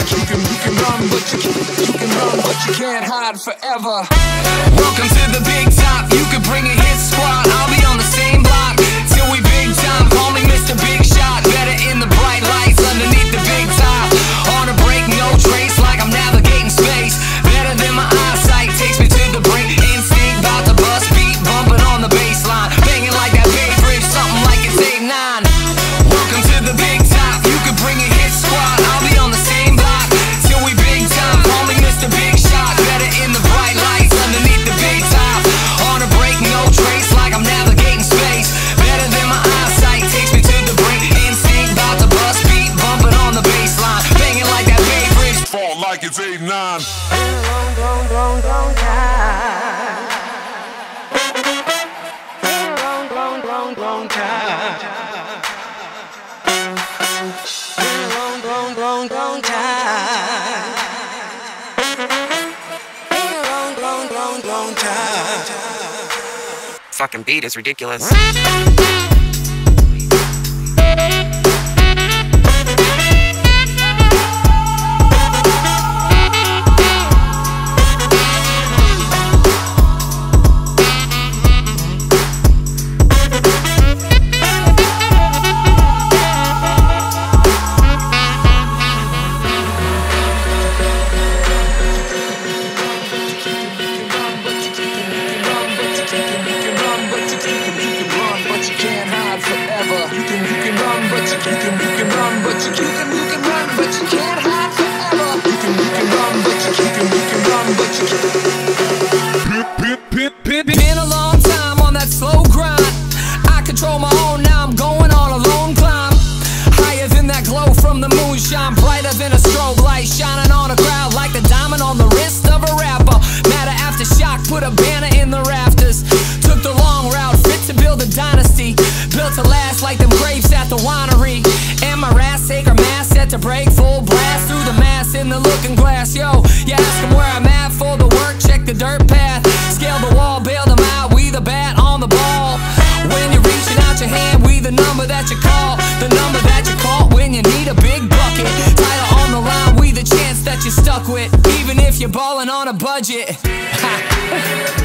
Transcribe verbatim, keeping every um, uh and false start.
you can, you can run, but you can, you can run, but you can't hide forever. Welcome to the big top. You can bring a hit squad. I'll be on the same block till we big time. Call me Mister Big Shot. Better in the bright lights underneath the big top. On a break, no trace, like I'm navigating space. Better than my eyesight takes me to the brink. Instinct, bout to bust, beat bumping on the baseline, banging like that Bay Bridge, something like it's eight nine. Welcome to the big top. You can bring a hit squad. I'll be on the same block till we big time. Call me Mister Big Shot. Better in the bright lights underneath the big top. On a break, no trace, like I'm navigating space. Better than my eyesight takes me to the brink. Instinct, bout to bust, beat bumping on the baseline, banging like that Bay Bridge, fall like it's eight nine. Long, long, long, long time. Long, long, long, long time. Long, long, long, long time. Long, long, long, long time. Fucking beat is ridiculous. Been a long time on that slow grind. I control my own, now I'm going on a lone climb. Higher than that glow from the moonshine, brighter than a strobe light, shining on a crowd like the diamond on the wrist of a rapper. Matter aftershock, put a banner in the rafters. Took the long route, fit to build a dynasty, built to last like them grapes at the winery. And my ras take her mass set to break, full blast through the mass in the looking glass. Yo, you ask them where I'm at for the work, check the dirt path, scale the wall, bail them out, we the bat on the ball. When you're reaching out your hand, we the number that you call, the number that you call when you need a big bucket. Title on the line, we the chance that you're stuck with, even if you're balling on a budget.